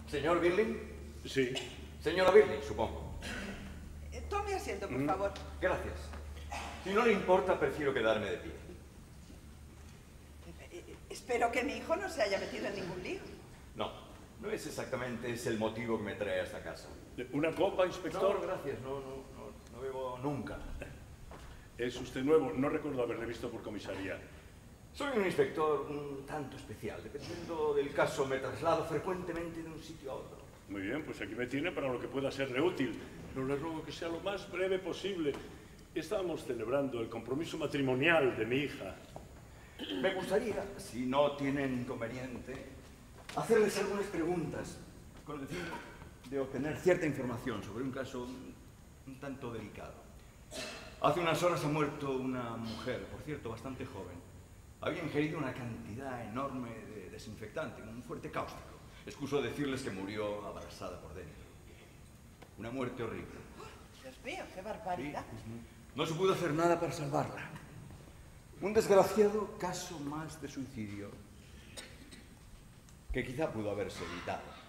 ¿Señor Birling? Sí. Señora Birling, supongo. Tome asiento, por favor. Gracias. Si no le importa, prefiero quedarme de pie. Espero que mi hijo no se haya metido en ningún lío. No, no es exactamente ese el motivo que me trae a esta casa. ¿Una copa, inspector? No, gracias, no bebo nunca. ¿Es usted nuevo? No recuerdo haberle visto por comisaría. Soy un inspector un tanto especial. Dependiendo del caso, me traslado frecuentemente de un sitio a otro. Muy bien, pues aquí me tiene para lo que pueda serle útil. Pero le ruego que sea lo más breve posible. Estábamos celebrando el compromiso matrimonial de mi hija. Me gustaría, si no tienen inconveniente, hacerles algunas preguntas con el fin de obtener cierta información sobre un caso un tanto delicado. Hace unas horas ha muerto una mujer, por cierto, bastante joven. Había ingerido una cantidad enorme de desinfectante, un fuerte cáustico. Excuso decirles que murió abrasada por dentro. Una muerte horrible. Dios mío, qué barbaridad. No se pudo hacer nada para salvarla. Un desgraciado caso más de suicidio que quizá pudo haberse evitado.